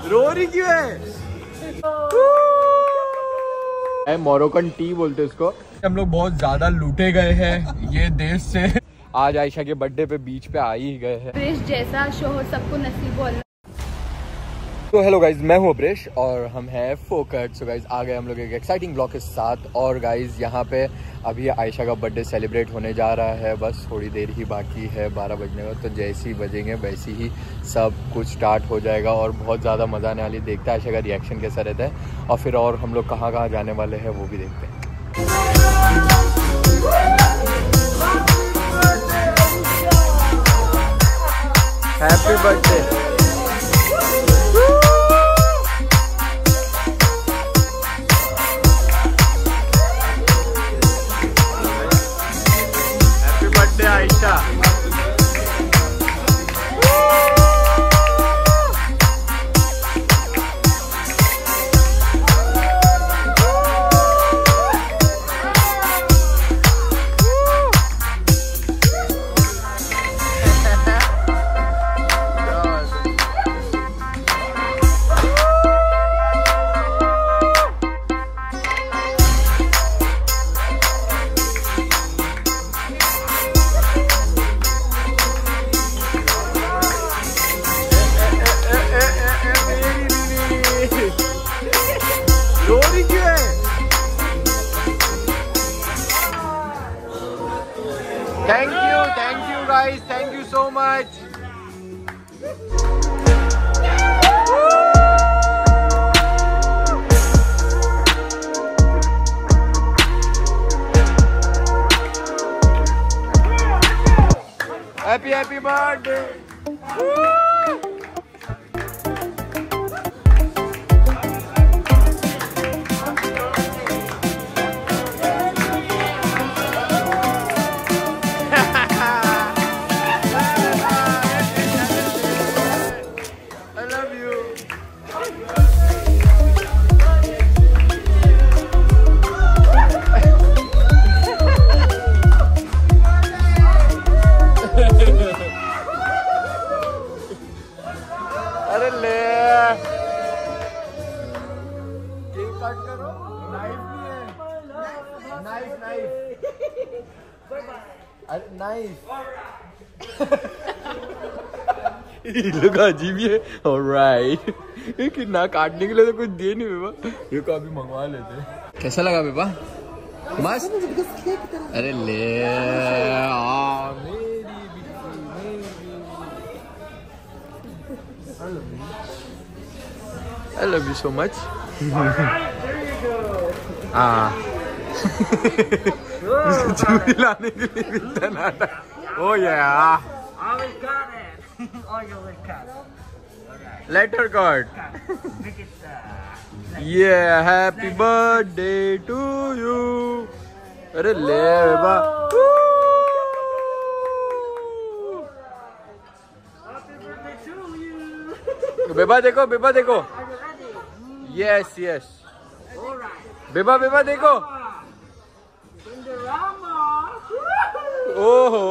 रो रही क्यों है? मोरक्कन टी बोलते इसको। हम लोग बहुत ज्यादा लूटे गए हैं ये देश से। आज आयशा के बर्थडे पे बीच पे आ ही गए हैं। ब्रेश जैसा शोहर सबको नसीब हो। तो हेलो गाइज, मैं हूँ ब्रेश और हम हैं फोकट। सो गाइज आ गए हम लोग एक एक्साइटिंग ब्लॉग के साथ। और गाइज यहाँ पे अभी आयशा का बर्थडे सेलिब्रेट होने जा रहा है। बस थोड़ी देर ही बाकी है 12 बजने का। तो जैसे ही बजेंगे वैसे ही सब कुछ स्टार्ट हो जाएगा और बहुत ज़्यादा मज़ा आने वाली। देखते हैं आयशा का रिएक्शन कैसा रहता है और फिर और हम लोग कहाँ कहाँ जाने वाले हैं वो भी देखते हैं। Happy birthday. Ayesha thank you guys, thank you so much. Happy birthday. अरे ले केक कट करो। नाइफ नहीं है। नाइफ अरे नाइफ लोग अजीब ही है। ऑलराइट कि ना काटने के लिए तो कुछ दे नहीं बेबा। ये को अभी मंगवा लेते हैं। कैसा लगा बेबा? मस्त। अरे ले I love you so much. चूड़ी लाने के लिए मिलता है नाटक। Oh yeah. I will cut it. Or you will cut. Letter card. Yeah, happy birthday to you. अरे ले बेबा। बेबा देखो, बेबा देखो। Yes yes. बेबा बेबा देखो। ओहो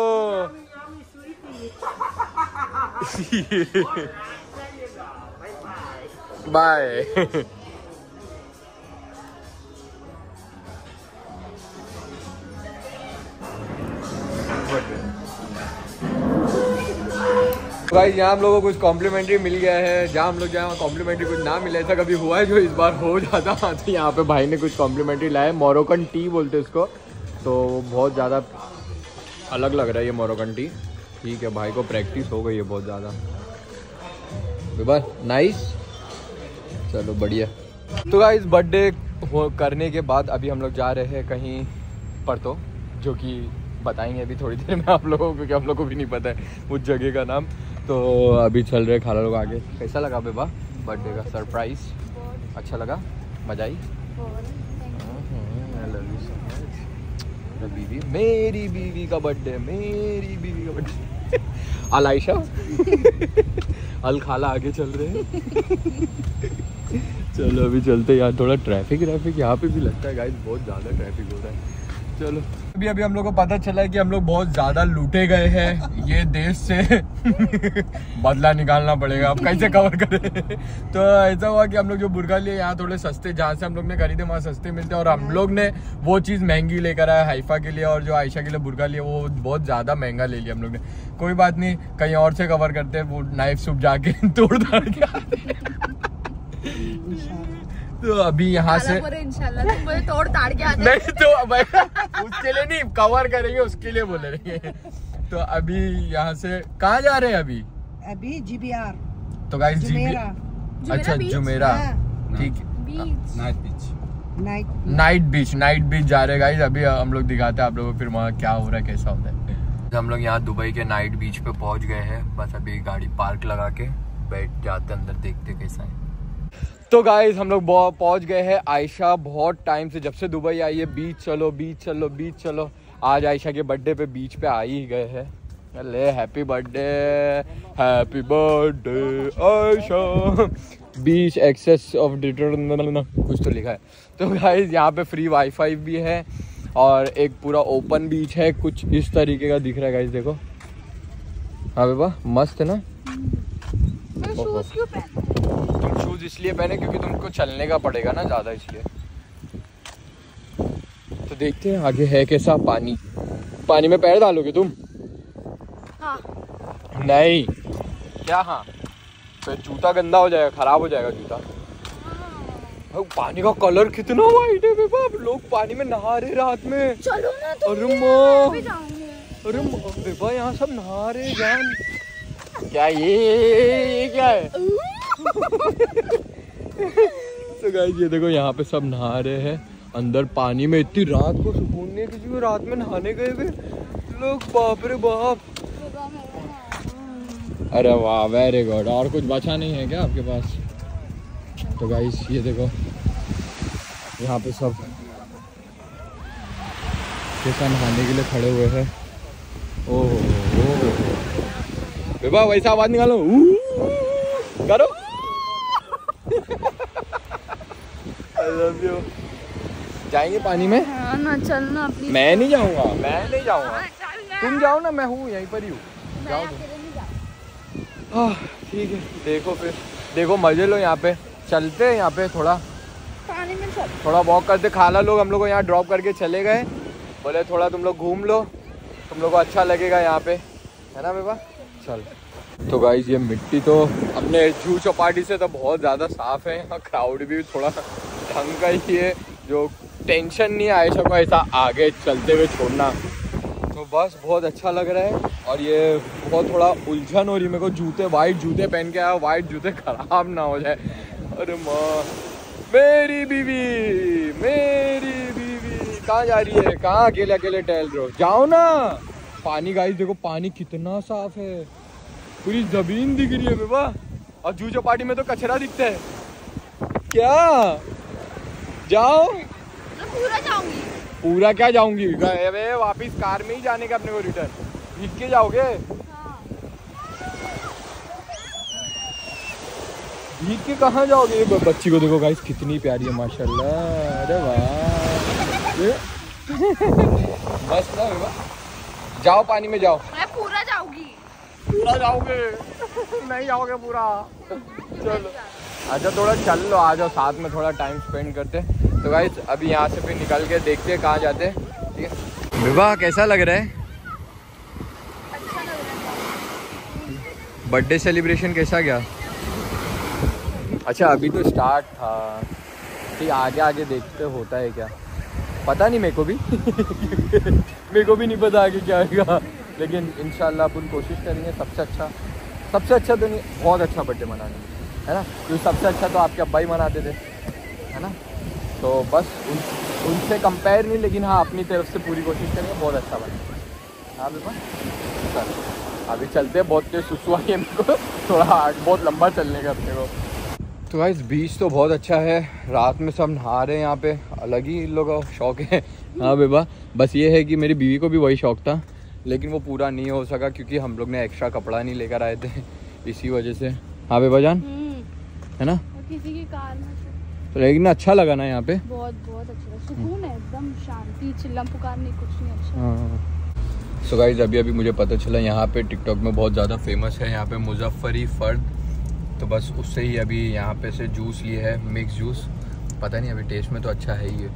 बाय। गाइस यहाँ हम लोगों को कुछ कॉम्प्लीमेंट्री मिल गया है। जहाँ हम लोग जहाँ कॉम्प्लीमेंट्री कुछ ना मिले, ऐसा कभी हुआ है जो इस बार हो जाता। तो यहाँ पे भाई ने कुछ कॉम्प्लीमेंट्री लाया। मोरक्कन टी बोलते इसको। तो बहुत ज़्यादा अलग लग रहा है ये मोरक्कन टी। ठीक है, भाई को प्रैक्टिस हो गई है बहुत ज़्यादा। नाइस, चलो बढ़िया। तो गाइस बर्थडे करने के बाद अभी हम लोग जा रहे हैं कहीं पर, तो जो कि बताएंगे अभी थोड़ी देर में आप लोगों को, क्योंकि हम लोग को भी नहीं पता है उस जगह का नाम। तो अभी चल रहे खाला लोग आगे। कैसा लगा बेबा बर्थडे का सरप्राइज? अच्छा लगा? मजा आई? बीवी, मेरी बीवी का बर्थडे, मेरी बीवी का बर्थडे। अल आयशा अल खाला आगे चल रहे हैं। चलो अभी चलते। यार थोड़ा ट्रैफिक यहाँ पे भी लगता है गाइस, बहुत ज़्यादा ट्रैफिक हो रहा है। चलो अभी हम लोग को पता चला है कि हम लोग बहुत ज्यादा लूटे गए हैं ये देश से। बदला निकालना पड़ेगा, अब कैसे कवर करें। तो ऐसा हुआ कि हम लोग जो बुर्का लिए यहाँ थोड़े सस्ते, जहाँ से हम लोग ने खरीदे वहाँ सस्ते मिलते हैं, और हम लोग ने वो चीज़ महंगी लेकर आया हाइफा के लिए, और जो आयशा के लिए बुर्का लिए वो बहुत ज़्यादा महंगा ले लिया हम लोग ने। कोई बात नहीं, कहीं और से कवर करते हैं, वो नाइफ सुप जाके तोड़ धाड़ के। तो अभी यहाँ से इंशाल्लाह तुम मुझे तोड़ ताड़ के आते नहीं तो उसके लिए नहीं, कवर करेंगे उसके लिए बोले रहे। तो अभी यहाँ से कहाँ जा रहे हैं अभी GBR। तो गाइस जुमेरा। अच्छा जुमेरा, ठीक है। नाइट बीच जा रहे हैं गाइस। अभी हम लोग दिखाते हैं आप लोगों को फिर वहाँ क्या हो रहा है, कैसा होता है। हम लोग यहाँ दुबई के नाइट बीच पे पहुँच गए हैं। बस अभी गाड़ी पार्क लगा के बैठ जाते अंदर, देखते कैसा है। तो गाइस हम लोग पहुंच गए हैं। आयशा बहुत टाइम से, जब से दुबई आई है, बीच चलो बीच चलो बीच चलो। आज आयशा के बर्थडे पे बीच पे आ ही गए हैं। ले हैप्पी बर्थडे आयशा। बीच एक्सेस ऑफ डिटर्मिनेशन कुछ तो लिखा है। तो गाइस यहाँ पे फ्री वाईफाई भी है और एक पूरा ओपन बीच है, कुछ इस तरीके का दिख रहा है गाइस, देखो। हाँ बाबा मस्त है ना। शूज क्यों पहने? तुम शूज इसलिए पहने क्योंकि तुमको चलने का पड़ेगा ना ज़्यादा, इसलिए। तो देखते हैं आगे है कैसा। पानी में पैर डालोगे तुम? हाँ। नहीं क्या? हाँ फिर जूता गंदा हो जाएगा, खराब हो जाएगा जूता। पानी का कलर कितना वाइट है बेबा, लोग पानी में नहा रहे रात में। चलो ना तुम। अरे माँ, अरे बेबा यहाँ सब नहा रहे जान। क्या ये क्या है? तो गाइस ये देखो यहाँ पे सब नहा रहे हैं अंदर पानी में। इतनी रात को सुकून नहीं, किसी को रात में नहाने गए हुए लोग, बाप रे बाप। अरे वाह वेरी गुड। और कुछ बचा नहीं है क्या आपके पास? तो गाइस ये देखो यहाँ पे सब कैसा नहाने के लिए खड़े हुए हैं। ओह बेबा वैसा आवाज निकालो, करो। I love you। जाएंगे पानी में? हाँ ना, चलना प्लीज। मैं नहीं जाऊंगा, मैं नहीं जाऊंगा। तुम जाओ ना, मैं हूँ यहीं पर ही हूँ। जाओ तुम। ठीक है, देखो फिर देखो मजे लो। यहाँ पे चलते हैं, यहाँ पे थोड़ा पानी में चल, थोड़ा वॉक करते। खाला लोग हम लोग को यहाँ ड्रॉप करके चले गए, बोले थोड़ा तुम लोग घूम लो, तुम लोग को अच्छा लगेगा यहाँ पे, है ना बेबा? चल। तो गाइस ये मिट्टी तो अपने जूहू चौपाटी से तो बहुत ज़्यादा साफ़ है। यहाँ क्राउड भी थोड़ा ढंग का ही है, जो टेंशन नहीं है आयशा को ऐसा आगे चलते हुए छोड़ना। तो बस बहुत अच्छा लग रहा है। और ये बहुत थोड़ा उलझन हो रही मेरे को, जूते वाइट जूते पहन के आया, वाइट जूते ख़राब ना हो जाए। अरे माँ, मेरी बीवी कहाँ जा रही है? कहाँ अकेले अकेले टहल रहे हो? जाओ ना। पानी गाइस देखो, पानी कितना साफ है, पूरी जमीन दिख रही है बेबा। और जूहू चौपाटी में तो कचरा दिखता है क्या? जाओ। पूरा जाऊंगी। पूरा क्या जाऊंगी? वापिस कार में ही जाने का अपने को, रिटर्न भीग के जाओगे? हाँ। भीग के कहाँ जाओगे? ये बच्ची को देखो गाइस कितनी प्यारी है माशाल्लाह। अरे वाह बस ना बेबा, जाओ पानी में जाओ। मैं पूरा जाऊंगी। पूरा जाओगे? नहीं जाओगे पूरा? चलो अच्छा थोड़ा चल लो, आ जाओ साथ में, थोड़ा टाइम स्पेंड करते। तो गाइस अभी यहाँ से फिर निकल के देखते हैं कहाँ जाते हैं। ठीक है विवाह, कैसा लग रहा है? अच्छा लग रहा है। बर्थडे सेलिब्रेशन कैसा गया? अच्छा अभी तो स्टार्ट था, ठीक आगे आगे देखते होता है क्या, पता नहीं मेरे को भी। मेरे को भी नहीं पता आगे क्या आएगा, लेकिन इंशाल्लाह अपन कोशिश करेंगे सबसे अच्छा तो नहीं, बहुत अच्छा बर्थडे मनाने, है ना? क्योंकि सबसे अच्छा तो आपके अब्बा ही मनाते थे, है ना? तो बस उनसे कंपेयर नहीं, लेकिन हाँ अपनी तरफ से पूरी कोशिश करेंगे बहुत अच्छा बने। हाँ बेटा चल अभी चलते हैं, बहुत तेज सुसु आई है मेरे को, थोड़ा बहुत लंबा चलने का अपने को। तो गाइस बीच तो बहुत अच्छा है, रात में सब नहा रहे हैं यहाँ पे, अलग ही इन लोगों का शौक है। हाँ बेबा, बस ये है कि मेरी बीवी को भी वही शौक था, लेकिन वो पूरा नहीं हो सका क्योंकि हम लोग ने एक्स्ट्रा कपड़ा नहीं लेकर आए थे, इसी वजह से। हाँ बेबा जान, है ना? किसी की कार में लेकिन अच्छा लगा ना यहाँ पे, बहुत बहुत अच्छा, सुकून है एकदम, शांति, चिल्लम पुकार नहीं, कुछ नहीं, अच्छा। हाँ। सो गाइस अभी मुझे पता चला यहाँ पे टिकटॉक में बहुत ज़्यादा फेमस है यहाँ पे मुजफ्फरी फर्द, तो बस उससे ही अभी यहाँ पे से जूस लिए है, मिक्स जूस। पता नहीं अभी टेस्ट में तो अच्छा है ही है।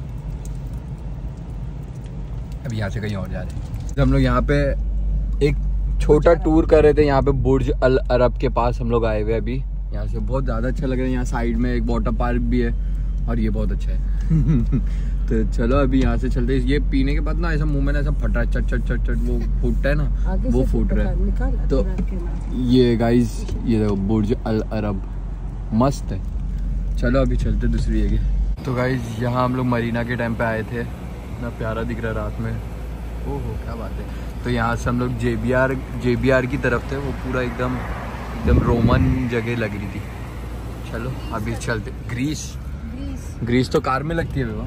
अभी यहाँ से कहीं और जा रहे हैं। हम लोग यहाँ पे एक छोटा टूर कर रहे थे, यहाँ पे बुर्ज अल अरब के पास हम लोग आए हुए अभी। यहाँ से बहुत ज़्यादा अच्छा लग रहा है। यहाँ साइड में एक वाटर पार्क भी है और ये बहुत अच्छा है। तो चलो अभी यहाँ से चलते हैं। ये पीने के बाद ना ऐसा मुंह में ना ऐसा फटा चट चट चट चट वो फूटता है ना, वो फूट रहा है। तो ये गाइस ये देखो बुर्ज अल अरब मस्त है। चलो अभी चलते दूसरी जगह। तो गाइस यहाँ हम लोग मरीना के टाइम पे आए थे, इतना प्यारा दिख रहा है रात में, ओहो क्या बात है। तो यहाँ से हम लोग JBR की तरफ थे, वो पूरा एकदम रोमन जगह लग रही थी। चलो अभी चलते। ग्रीस तो कार में लगती है बाबा।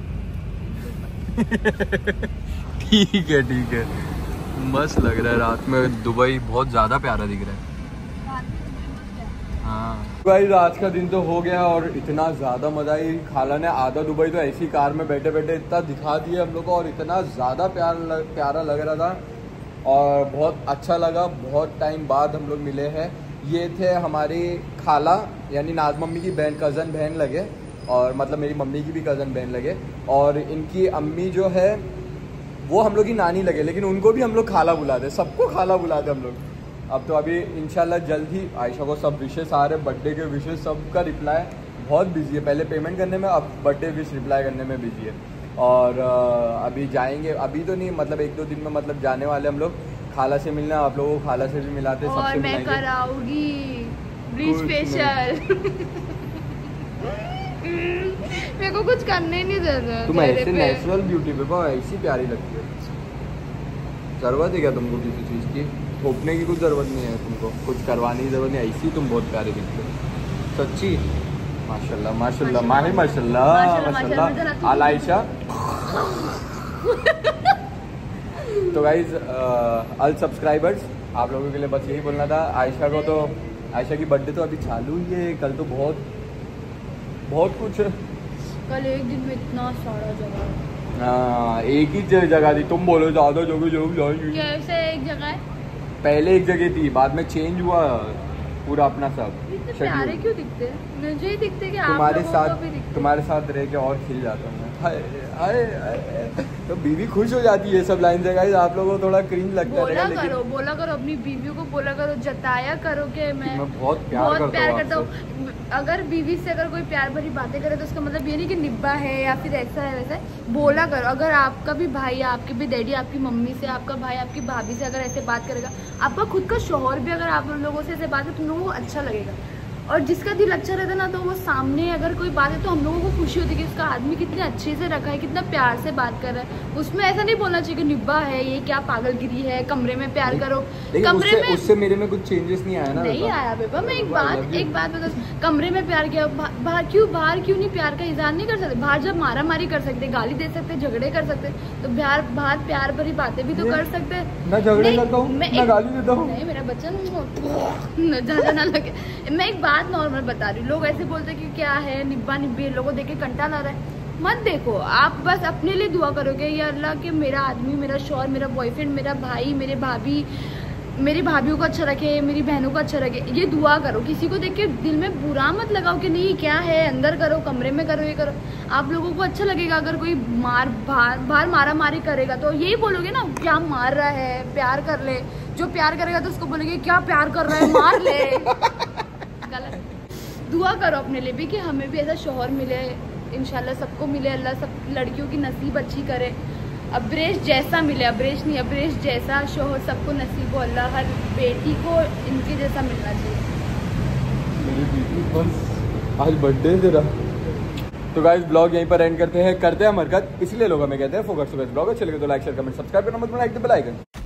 ठीक है मस्त लग रहा है रात में। दुबई बहुत ज़्यादा प्यारा दिख रहा है। हाँ भाई आज का दिन तो हो गया और इतना ज़्यादा मज़ा आई। खाला ने आधा दुबई तो ऐसी कार में बैठे बैठे इतना दिखा दिया हम लोग को और इतना ज़्यादा प्यारा लग रहा था और बहुत अच्छा लगा। बहुत टाइम बाद हम लोग मिले हैं। ये थे हमारी खाला यानी नाज मम्मी की बहन, कज़न बहन लगे, और मतलब मेरी मम्मी की भी कज़न बहन लगे, और इनकी अम्मी जो है वो हम लोग की नानी लगे, लेकिन उनको भी हम लोग खाला बुलाते, सबको खाला बुलाते हम लोग। अब तो अभी इंशाल्लाह जल्द ही आयशा को सब विशेष आ रहे, बर्थडे के विशेष सबका रिप्लाई। बहुत बिजी है, पहले पेमेंट करने में, अब बर्थडे विश रिप्लाई करने में बिजी है। और अभी जाएंगे, अभी तो नहीं, मतलब 1-2 दिन में मतलब जाने वाले हम लोग खाला से मिलना। आप लोगों को खाला से भी मिलाते, और मैं कराऊंगी ब्लीच फेशियल। मेरे को कुछ करने नहीं देना। तुम ऐसे नेचुरल ब्यूटी पे ऐसी प्यारी लगती है। जरूरत है क्या तुमको किसी चीज़ की? थोपने की कुछ ज़रूरत नहीं है तुमको, कुछ करवाने की ज़रूरत नहीं, ऐसी तुम बहुत प्यारे दिखते हो सच्ची। माशाल्लाह माशाल्लाह माहिर माशाल्लाह माशाल्लाह आल आयशा। तो गाइज ऑल सब्सक्राइबर्स, आप लोगों के लिए बस यही बोलना था। आयशा को तो, आयशा की बर्थडे तो अभी चालू ही है, कल तो बहुत कुछ, कल एक दिन में इतना सारा जगह। हाँ एक ही जगह थी, तुम बोलो ज़्यादा जगह। कैसे एक जगह है? पहले एक जगह थी, बाद में चेंज हुआ पूरा अपना सब। इतने प्यारे क्यों दिखते हैं? मुझे ही दिखते कि आप लोगों को भी दिखते। तुम्हारे साथ रह के और खिल जाता हूँ मैं। हाय तो बीवी खुश हो जाती है सब लाइन से। गाइस आप लोगों को थोड़ा क्रिंज लगता है, लेकिन बोला करो अपनी बीवी को, बोला करो, जताया करो कि मैं बहुत प्यार करता हूँ। अगर बीवी से अगर कोई प्यार भरी बातें करे तो उसका मतलब ये नहीं कि निब्बा है या फिर ऐसा है वैसा है। बोला करो। अगर आपका भी भाई, आपके भी डैडी, आपकी मम्मी से, आपका भाई आपकी भाभी से अगर ऐसे बात करेगा, आपका खुद का शौहर भी अगर आप लोगों से ऐसे बात है, तुम लोगों को अच्छा लगेगा। और जिसका दिल अच्छा रहता है ना, तो वो सामने अगर कोई बात है तो हम लोगों को खुशी होती है कि उसका आदमी कितने अच्छे से रखा है, कितना प्यार से बात कर रहा है। उसमें ऐसा नहीं बोलना चाहिए कि निब्बा है, ये क्या पागलगिरी है, कमरे में प्यार करो। कमरे में उससे मेरे में कुछ चेंजेस नहीं आया ना? नहीं आया बेबा। मैं एक बात बता, कमरे में प्यार किया, बाहर क्यों नहीं प्यार का इजहार नहीं कर सकते? बाहर जब मारा मारी कर सकते, गाली दे सकते, झगड़े कर सकते, तो बाहर प्यार भरी बातें भी तो कर सकते। मैं झगड़े करता हूँ, मैं गाली देता हूँ। नहीं मेरा बच्चा ज्यादा ना लगे। मैं एक बात नॉर्मल बता रही हूँ। लोग ऐसे बोलते हैं कि क्या है निब्बा निब्बी, लोगों देख के कंटा ला रहा है। मत देखो, आप बस अपने लिए दुआ करोगे, या अल्लाह के मेरा आदमी, मेरा शौहर, मेरा बॉयफ्रेंड, मेरा भाई, मेरे भाभी, मेरी भाभीियों को अच्छा रखे, मेरी बहनों को अच्छा रखे, ये दुआ करो। किसी को देख के दिल में बुरा मत लगाओ कि नहीं क्या है, अंदर करो, कमरे में करो, ये करो। आप लोगों को अच्छा लगेगा। अगर कोई बाहर मारा मारी करेगा तो यही बोलोगे ना, क्या मार रहा है, प्यार कर ले। जो प्यार करेगा तो उसको बोलोगे क्या प्यार कर रहा है, मार ले। गलत। दुआ करो अपने लिए भी कि हमें भी ऐसा शौहर मिले, इंशाल्लाह सबको मिले। अल्लाह सब लड़कियों की नसीब अच्छी करे। अब्रेश जैसा मिले, अब्रेश नहीं, अब्रेश जैसा शौहर सबको नसीब हो। अल्लाह हर बेटी को इनके जैसा मिलना चाहिए। मेरी बेटी बस आज बर्थडे तेरा। तो गाइस ब्लॉग यहीं पर एंड करते हैं हम हरकत, इसलिए लोग हमें कहते हैं फोकस। ब्लॉग अच्छे लगे तो लाइक शेयर कमेंट सब्सक्राइब करना मत भूलना, एक बेल आइकन।